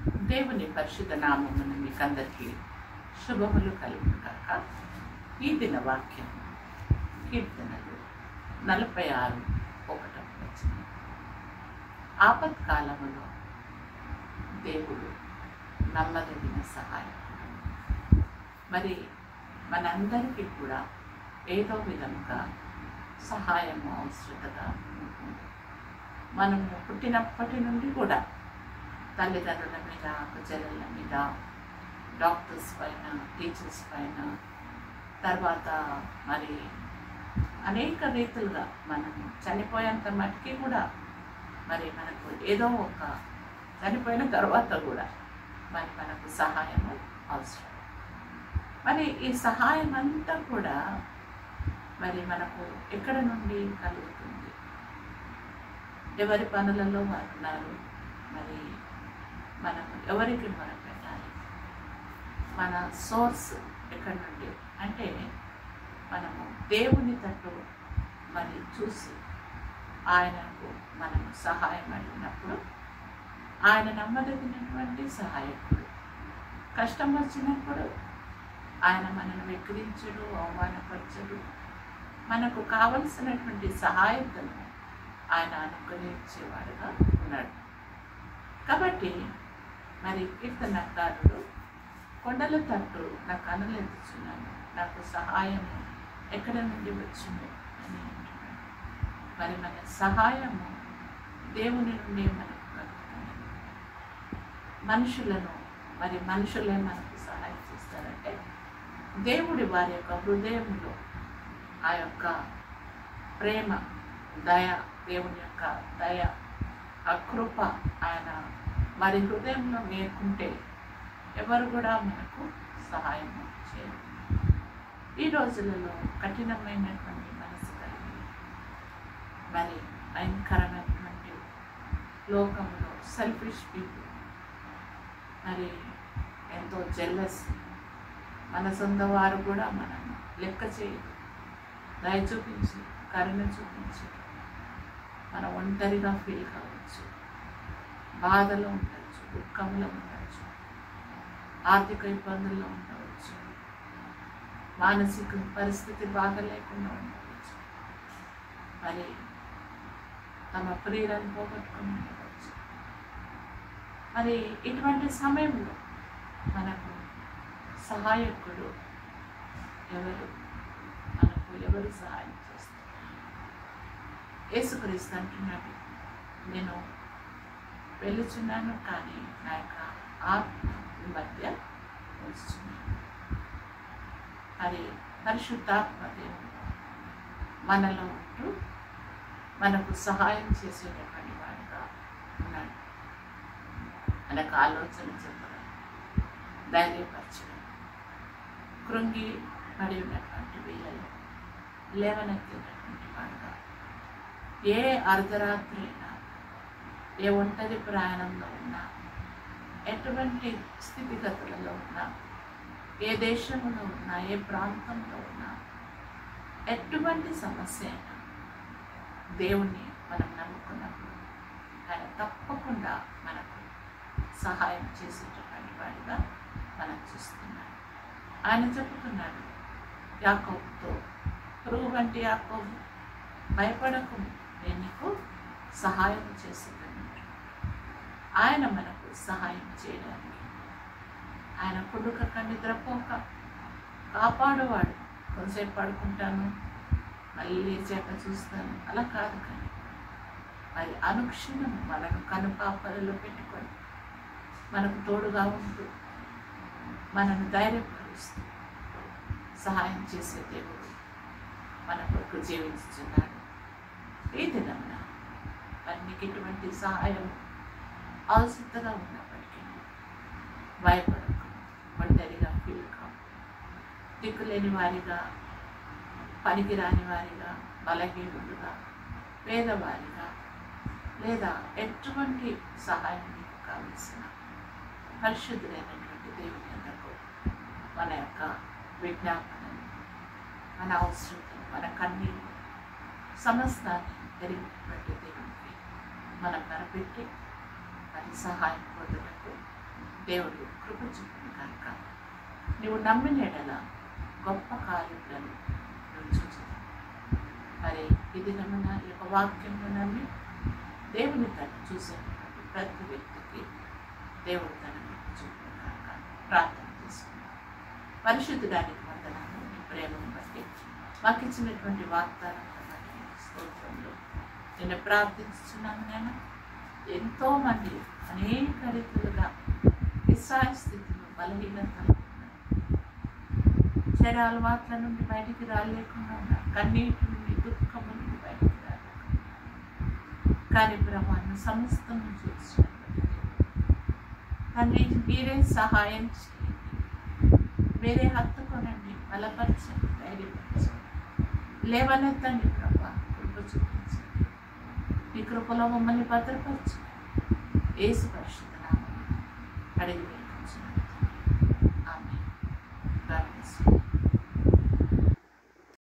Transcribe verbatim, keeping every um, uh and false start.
దేవుని పరిశుద్ధ నామమున మీకందరికీ శుభములు కలుగును కాక. ఈ దిన వాక్యం కీర్తనలు నలభై ఆరు ఒకటవ వచనం. ఆపత్కాలములో దేవుడు నమ్మదగిన సహాయకుడు. మరి మనందరికీ కూడా ఏదో విధంగా సహాయము అవసరతగా ఉంటుంది. మనము పుట్టినప్పటి నుండి కూడా తల్లిదండ్రుల మీద, చెల్లెళ్ళ మీద, డాక్టర్స్ పైన, టీచర్స్ పైన, తర్వాత మరి అనేక రీతులుగా మనము చనిపోయేంత మటుకి కూడా మరి మనకు ఏదో ఒక చనిపోయిన తర్వాత కూడా మరి మనకు సహాయము అవసరం. మరి ఈ సహాయం అంతా కూడా మరి మనకు ఎక్కడ నుండి కలుగుతుంది? ఎవరి పనులలో వారు ఉన్నారు. మరి మనం ఎవరికి మనం పెట్టాలి? మన సోర్స్ ఎక్కడి నుండి అంటే మనము దేవుని తట్టు మరి చూసి ఆయనకు మనము సహాయం అడిగినప్పుడు ఆయన నమ్మదగినటువంటి సహాయకుడు. కష్టం వచ్చినప్పుడు ఆయన మనను వెక్కిరించడు, అవమానపరచడు. మనకు కావలసినటువంటి సహాయతను ఆయన అనుగ్రహించేవాడుగా ఉన్నాడు. కాబట్టి మరి కీర్తనకారుడు కొండల తట్టు నా కనులు ఎత్తుచున్నాను, నాకు సహాయము ఎక్కడ నుండి వచ్చింది అని అంటున్నాడు. మరి మన సహాయము దేవుని నుండి మనకు కలుగుతుంది. మనుషులను మరి మనుషులే మనకు సహాయం చేస్తారంటే దేవుడి వారి యొక్క హృదయంలో ఆ యొక్క ప్రేమ, దయ, దేవుని యొక్క దయ, ఆ కృప ఆయన మరి హృదయంలో లేకుంటే ఎవరు కూడా మనకు సహాయం చేయరు. ఈ రోజులలో కఠినమైనటువంటి మనసు కలిగి మరి భయంకరమైనటువంటి లోకంలో సెల్ఫిష్ పీపుల్, మరి ఎంతో జెల్లస్, మన సొంత వారు కూడా మనం లెక్క చేయరు, దయ చూపించి, కరుణ చూపించి మనం ఒంటరిగా ఫీల్ కావచ్చు, బాధలో ఉండవచ్చు, దుఃఖంలో ఉండవచ్చు, ఆర్థిక ఇబ్బందుల్లో ఉండవచ్చు, మానసిక పరిస్థితి బాగా లేకుండా ఉండవచ్చు, మరి తమ ప్రియులను పోగొట్టుకుని ఉండవచ్చు. మరి ఇటువంటి సమయంలో మనకు సహాయకుడు ఎవరు? మనకు ఎవరు సహాయం చేస్తారు? యేసుక్రీస్తు అంటున్నాడు, నేను వెళుచున్నాను కానీ నా యొక్క ఆత్మ మధ్య వస్తున్నాను. మరి పరిశుద్ధాత్మ దేవుడు మనలో ఉంటూ మనకు సహాయం చేసేటటువంటి వాడిగా ఉన్నాడు. మనకు ఆలోచన చెప్పడం, ధైర్యపరచడం, కృంగి పడి ఉన్నటువంటి వీళ్ళలో లేవనెత్తేటటువంటి వాడుగా, ఏ అర్ధరాత్రి అయినా, ఏ ఒంటరి ప్రయాణంలో ఉన్నా, ఎటువంటి స్థితిగతులలో ఉన్నా, ఏ దేశంలో ఉన్నా, ఏ ప్రాంతంలో ఉన్నా, ఎటువంటి సమస్య అయినా దేవుణ్ణి మనం నమ్ముకున్నప్పుడు ఆయన తప్పకుండా మనకు సహాయం చేసేటటువంటి వాడిగా మనం చూస్తున్నాడు. ఆయన చెబుతున్నాడు యాకోబుతో, పురుగు వంటి యాకోబు, భయపడకు, నేను నీకు సహాయం చేసేదాన్ని. ఆయన మనకు సహాయం చేయడానికి, ఆయన కుడుకక నిద్రపోక కాపాడువాడు. కొంతసేపు పడుకుంటాను, మళ్ళీ లేచాక చూస్తాను, అలా కాదు. కానీ మరి అనుక్షణం మనకు కనుపాపలలో పెట్టుకొని మనకు తోడుగా ఉంటూ మనను ధైర్యపరుస్తూ సహాయం చేసే దేవుడు మన కొరకు జీవించుతున్నాడు. ఈ దినమున మరి నీకు ఎటువంటి సహాయం అవసరంగా ఉన్నప్పటికీ భయపడకు, ఒంటరిగా ఫీల్ కావు, దిక్కులేని వారిగా, పనికిరాని వారిగా, బలహీనులుగా, పేదవారిగా, లేదా ఎటువంటి సహాయం నీకు కావలసిన పరిశుద్ధులైనటువంటి దేవుని అందకు మన యొక్క విజ్ఞాపనలు, మన అవసరం, మన కన్నీళ్ళు సమస్తాన్ని ఎరిగినటువంటి దేవునికి మనం కనిపెట్టి మరి సహాయం పొందుటకు దేవుడు కృప చూపును కనుక నువ్వు నమ్మిన ఎడల గొప్ప కార్యములను నువ్వు చూచుతావు. మరి ఇది నమ్మిన ఈ యొక్క వాక్యంలో నమ్మి దేవుని తను చూసేటువంటి ప్రతి వ్యక్తికి దేవుడు తన చూపును కనుక ప్రార్థన చేసుకున్నాం. పరిశుద్ధుడానికి వందనాలు, నీ ప్రేమను బట్టి మాకు ఇచ్చినటువంటి వాగ్దానాలను బట్టి స్తోత్రంలో నేను ప్రార్థిస్తున్నాను. నేను ఎంతోమంది అనేక రీతులుగా నిస్సాయ స్థితిలో బలహీనతలు ఉన్నారు, చెడ అలవాట్ల నుండి బయటికి రాలేకుండా ఉన్నారు, కన్నీటి నుండి దుఃఖము నుండి బయటికి రాలేకుండా. కానీ బ్రహ్మాన్ని సమస్తం చూసినటువంటి తండ్రి మీరే సహాయం చేయండి, మీరే హత్తుకొనండి, బలపరచండి, ధైర్యపరచండి, లేవనెత్తండి ప్రభా, కృప చూపించండి. మీ కృపలో మమ్మల్ని భద్రపరచండి. యేసు పరిశుద్ధ నామమున అడిగి వేడుకొంచున్నాను.